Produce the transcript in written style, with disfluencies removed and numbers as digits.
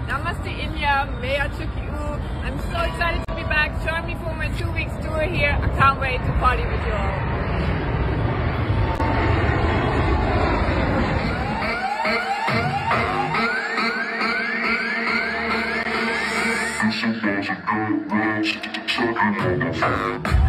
Namaste India, Maya Chukiu. I'm so excited to be back. Join me for my 2 weeks tour here. I can't wait to party with you all.